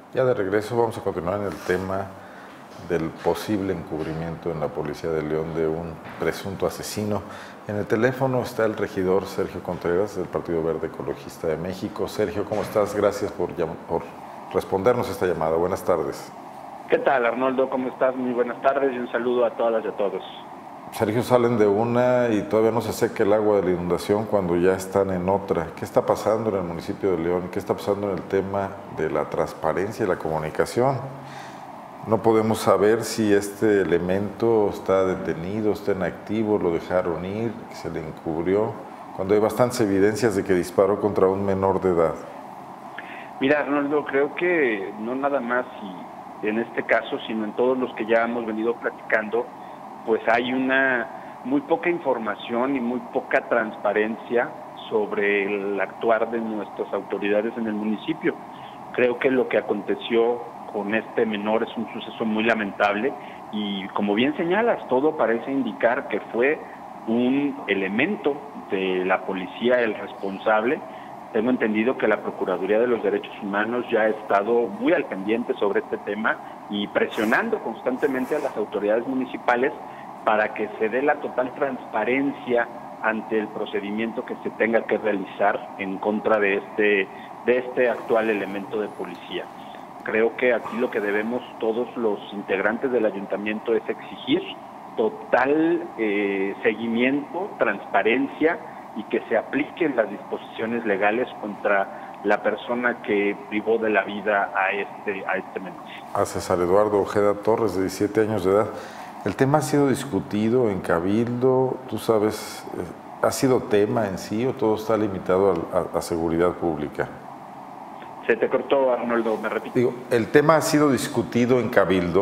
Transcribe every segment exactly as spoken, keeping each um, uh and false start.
Ya de regreso vamos a continuar en el tema del posible encubrimiento en la Policía de León de un presunto asesino. En el teléfono está el regidor Sergio Contreras del Partido Verde Ecologista de México. Sergio, ¿cómo estás? Gracias por, por respondernos esta llamada. Buenas tardes. ¿Qué tal, Arnoldo? ¿Cómo estás? Muy buenas tardes y un saludo a todas y a todos. Sergio, salen de una y todavía no se seca el agua de la inundación cuando ya están en otra. ¿Qué está pasando en el municipio de León? ¿Qué está pasando en el tema de la transparencia y la comunicación? No podemos saber si este elemento está detenido, está en activo, lo dejaron ir, se le encubrió, cuando hay bastantes evidencias de que disparó contra un menor de edad. Mira, Arnoldo, creo que no nada más y en este caso, sino en todos los que ya hemos venido platicando, pues hay una muy poca información y muy poca transparencia sobre el actuar de nuestras autoridades en el municipio. Creo que lo que aconteció con este menor es un suceso muy lamentable y, como bien señalas, todo parece indicar que fue un elemento de la policía el responsable. Tengo entendido que la Procuraduría de los Derechos Humanos ya ha estado muy al pendiente sobre este tema y presionando constantemente a las autoridades municipales para que se dé la total transparencia ante el procedimiento que se tenga que realizar en contra de este, de este actual elemento de policía. Creo que aquí lo que debemos todos los integrantes del ayuntamiento es exigir total eh, seguimiento, transparencia y que se apliquen las disposiciones legales contra la persona que privó de la vida a este, a este menor. A César Eduardo Ojeda Torres, de diecisiete años de edad. El tema ha sido discutido en Cabildo, tú sabes, ¿ha sido tema en sí o todo está limitado a, a, a seguridad pública? Se te cortó, Arnoldo, me repito. Digo, ¿el tema ha sido discutido en Cabildo?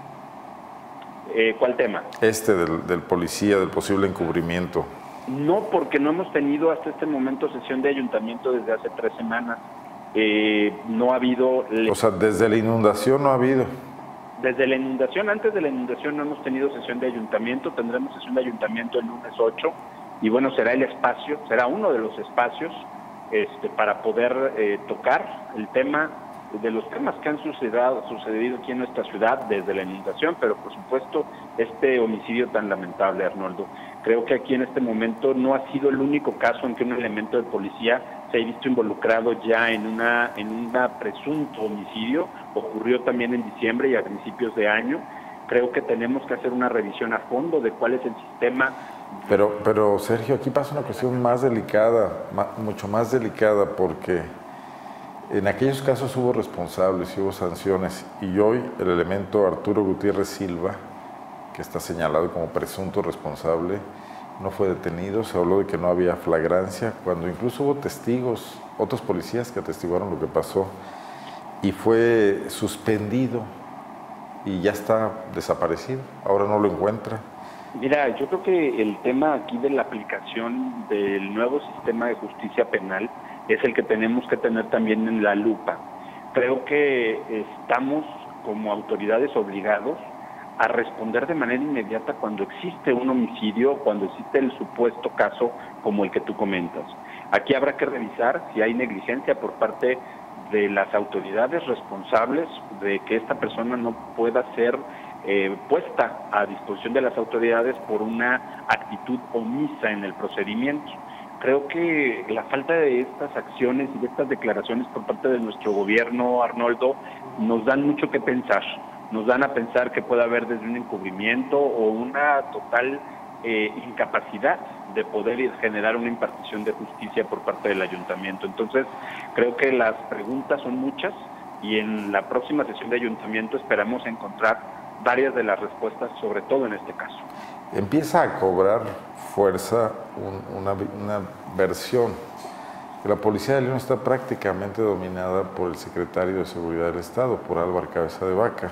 Eh, ¿Cuál tema? Este del, del policía, del posible encubrimiento. No, porque no hemos tenido hasta este momento sesión de ayuntamiento desde hace tres semanas. Eh, no ha habido... O sea, desde la inundación no ha habido. Desde la inundación, antes de la inundación no hemos tenido sesión de ayuntamiento, tendremos sesión de ayuntamiento el lunes ocho y bueno, será el espacio, será uno de los espacios este, para poder eh, tocar el tema de los temas que han sucedido, sucedido aquí en nuestra ciudad desde la inundación, pero por supuesto este homicidio tan lamentable, Arnoldo. Creo que aquí en este momento no ha sido el único caso en que un elemento de policía se ha visto involucrado ya en una en un presunto homicidio. Ocurrió también en diciembre y a principios de año. Creo que tenemos que hacer una revisión a fondo de cuál es el sistema. Pero, pero Sergio, aquí pasa una cuestión más delicada, mucho más delicada, porque en aquellos casos hubo responsables y hubo sanciones, y hoy el elemento Arturo Gutiérrez Silva, que está señalado como presunto responsable, no fue detenido. Se habló de que no había flagrancia, cuando incluso hubo testigos, otros policías que atestiguaron lo que pasó, y fue suspendido y ya está desaparecido, ahora no lo encuentra. Mira, yo creo que el tema aquí de la aplicación del nuevo sistema de justicia penal es el que tenemos que tener también en la lupa. Creo que estamos como autoridades obligados a responder de manera inmediata cuando existe un homicidio, cuando existe el supuesto caso como el que tú comentas. Aquí habrá que revisar si hay negligencia por parte de las autoridades responsables de que esta persona no pueda ser eh, puesta a disposición de las autoridades por una actitud omisa en el procedimiento. Creo que la falta de estas acciones y de estas declaraciones por parte de nuestro gobierno, Arnoldo, nos dan mucho que pensar. Nos dan a pensar que puede haber desde un encubrimiento o una total eh, incapacidad de poder generar una impartición de justicia por parte del ayuntamiento. Entonces, creo que las preguntas son muchas y en la próxima sesión de ayuntamiento esperamos encontrar varias de las respuestas, sobre todo en este caso. Empieza a cobrar fuerza un, una, una versión que la Policía de León está prácticamente dominada por el secretario de Seguridad del Estado, por Álvaro Cabeza de Vaca,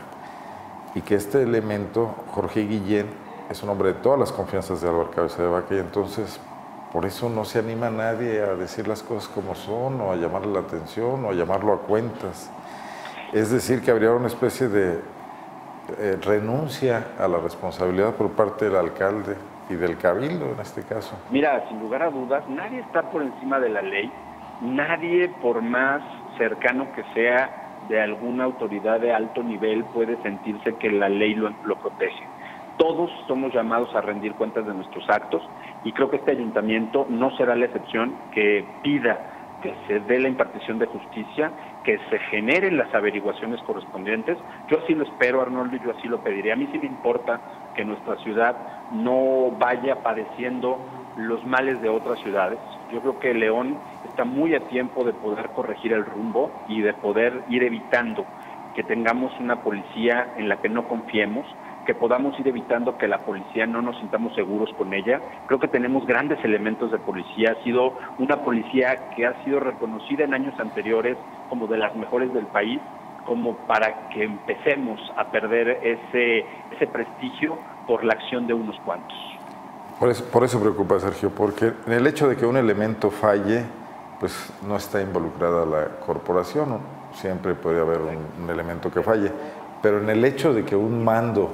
y que este elemento, Jorge Guillén, es un hombre de todas las confianzas de Álvaro Cabeza de Vaca, y entonces por eso no se anima a nadie a decir las cosas como son, o a llamarle la atención, o a llamarlo a cuentas. Es decir, que habría una especie de eh, renuncia a la responsabilidad por parte del alcalde y del cabildo en este caso. Mira, sin lugar a dudas, nadie está por encima de la ley, nadie, por más cercano que sea de alguna autoridad de alto nivel puede sentirse que la ley lo, lo protege. Todos somos llamados a rendir cuentas de nuestros actos y creo que este ayuntamiento no será la excepción que pida que se dé la impartición de justicia, que se generen las averiguaciones correspondientes. Yo así lo espero, Arnoldo, y yo así lo pediré. A mí sí me importa que nuestra ciudad no vaya padeciendo los males de otras ciudades. Yo creo que León está muy a tiempo de poder corregir el rumbo y de poder ir evitando que tengamos una policía en la que no confiemos, que podamos ir evitando que la policía no nos sintamos seguros con ella. Creo que tenemos grandes elementos de policía. Ha sido una policía que ha sido reconocida en años anteriores como de las mejores del país, como para que empecemos a perder ese, ese prestigio por la acción de unos cuantos. Por eso, por eso preocupa, Sergio, porque en el hecho de que un elemento falle, pues no está involucrada la corporación, ¿no? Siempre puede haber un, un elemento que falle, pero en el hecho de que un mando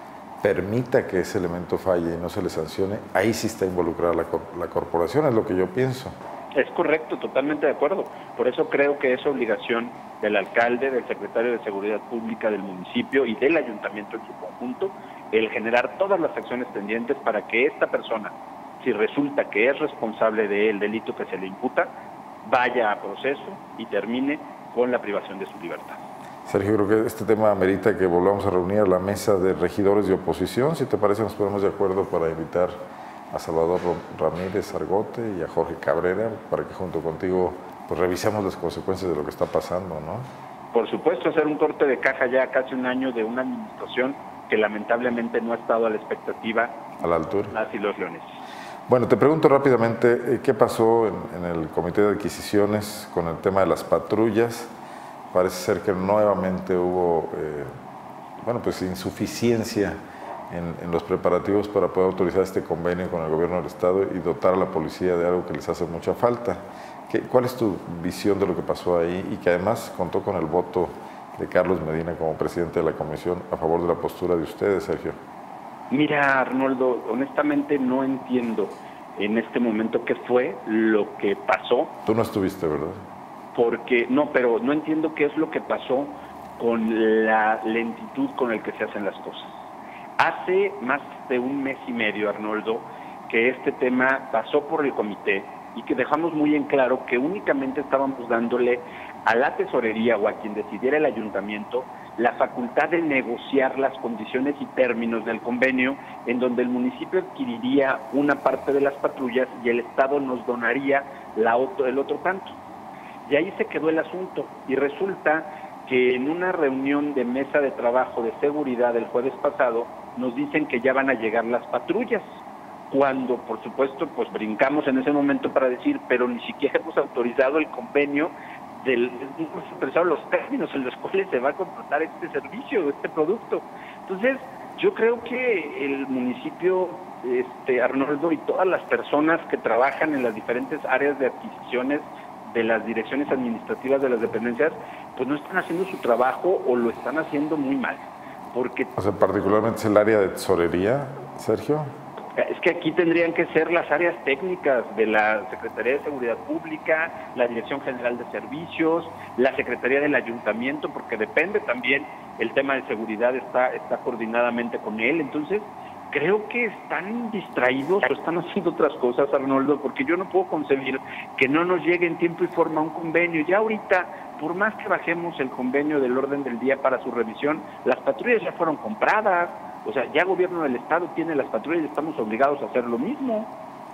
permita que ese elemento falle y no se le sancione, ahí sí está involucrada la, la corporación, es lo que yo pienso. Es correcto, totalmente de acuerdo. Por eso creo que es obligación del alcalde, del secretario de Seguridad Pública del municipio y del ayuntamiento en su conjunto el generar todas las acciones pendientes para que esta persona, si resulta que es responsable del delito que se le imputa, vaya a proceso y termine con la privación de su libertad. Sergio, creo que este tema amerita que volvamos a reunir a la mesa de regidores de oposición. Si te parece, nos ponemos de acuerdo para invitar a Salvador Ramírez Argote y a Jorge Cabrera para que junto contigo pues revisemos las consecuencias de lo que está pasando, ¿no? Por supuesto, hacer un corte de caja ya casi un año de una administración que lamentablemente no ha estado a la expectativa. A la altura. Las y los leones. Bueno, te pregunto rápidamente, ¿qué pasó en, en el Comité de Adquisiciones con el tema de las patrullas? Parece ser que nuevamente hubo, eh, bueno, pues insuficiencia en, en los preparativos para poder autorizar este convenio con el gobierno del estado y dotar a la policía de algo que les hace mucha falta. ¿Qué, ¿Cuál es tu visión de lo que pasó ahí y que además contó con el voto de Carlos Medina como presidente de la comisión a favor de la postura de ustedes, Sergio? Mira, Arnoldo, honestamente no entiendo en este momento qué fue lo que pasó. Tú no estuviste, ¿verdad? Porque, no, pero no entiendo qué es lo que pasó con la lentitud con el que se hacen las cosas. Hace más de un mes y medio, Arnoldo, que este tema pasó por el comité y que dejamos muy en claro que únicamente estábamos dándole a la tesorería o a quien decidiera el ayuntamiento la facultad de negociar las condiciones y términos del convenio en donde el municipio adquiriría una parte de las patrullas y el Estado nos donaría la otro, el otro tanto. Y ahí se quedó el asunto y resulta que en una reunión de mesa de trabajo de seguridad el jueves pasado nos dicen que ya van a llegar las patrullas, cuando por supuesto pues brincamos en ese momento para decir, pero ni siquiera hemos autorizado el convenio, del, hemos autorizado los términos en los cuales se va a contratar este servicio, este producto. Entonces yo creo que el municipio, este, Arnoldo, y todas las personas que trabajan en las diferentes áreas de adquisiciones de las direcciones administrativas de las dependencias, pues no están haciendo su trabajo o lo están haciendo muy mal. Porque, o sea, particularmente es el área de tesorería, Sergio. Es que aquí tendrían que ser las áreas técnicas de la Secretaría de Seguridad Pública, la Dirección General de Servicios, la Secretaría del Ayuntamiento, porque depende también el tema de seguridad, está, está coordinadamente con él. Entonces, creo que están distraídos o están haciendo otras cosas, Arnoldo, porque yo no puedo concebir que no nos llegue en tiempo y forma un convenio. Ya ahorita, por más que bajemos el convenio del orden del día para su revisión, las patrullas ya fueron compradas. O sea, ya el gobierno del estado tiene las patrullas y estamos obligados a hacer lo mismo.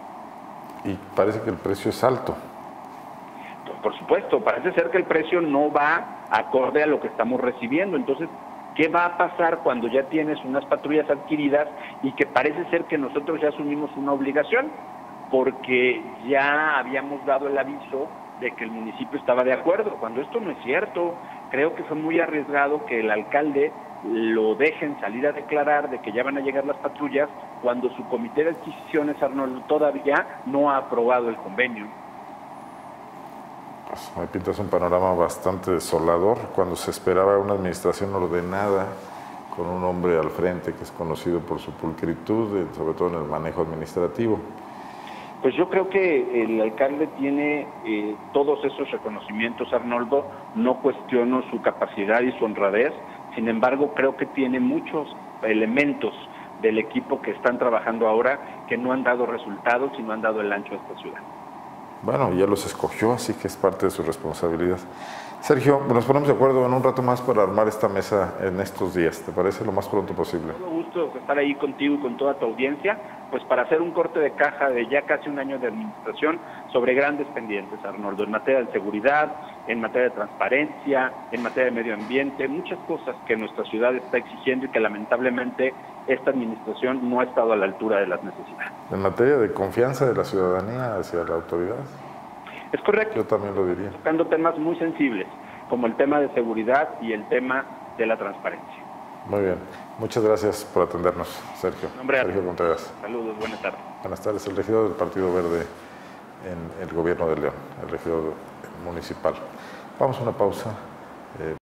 Y parece que el precio es alto. Pues por supuesto, parece ser que el precio no va acorde a lo que estamos recibiendo. Entonces, ¿qué va a pasar cuando ya tienes unas patrullas adquiridas y que parece ser que nosotros ya asumimos una obligación? Porque ya habíamos dado el aviso de que el municipio estaba de acuerdo, cuando esto no es cierto. Creo que fue muy arriesgado que el alcalde lo dejen salir a declarar de que ya van a llegar las patrullas cuando su comité de adquisiciones, Arnoldo, todavía no ha aprobado el convenio. Pues me pintas un panorama bastante desolador cuando se esperaba una administración ordenada con un hombre al frente que es conocido por su pulcritud, sobre todo en el manejo administrativo. Pues yo creo que el alcalde tiene eh, todos esos reconocimientos, Arnoldo. No cuestiono su capacidad y su honradez. Sin embargo, creo que tiene muchos elementos del equipo que están trabajando ahora que no han dado resultados y no han dado el ancho a esta ciudad. Bueno, ya los escogió, así que es parte de su responsabilidad. Sergio, nos ponemos de acuerdo en un rato más para armar esta mesa en estos días. ¿Te parece? Lo más pronto posible. Todo gusto estar ahí contigo y con toda tu audiencia, pues para hacer un corte de caja de ya casi un año de administración sobre grandes pendientes, Arnoldo, en materia de seguridad, en materia de transparencia, en materia de medio ambiente, muchas cosas que nuestra ciudad está exigiendo y que lamentablemente esta administración no ha estado a la altura de las necesidades. En materia de confianza de la ciudadanía hacia la autoridad. Es correcto. Yo también lo diría. Tocando temas muy sensibles, como el tema de seguridad y el tema de la transparencia. Muy bien. Muchas gracias por atendernos, Sergio. Nombre, Sergio Contreras. Saludos, buenas tardes. Buenas tardes. El regidor del Partido Verde en el Gobierno de León, el regidor municipal. Vamos a una pausa. Eh,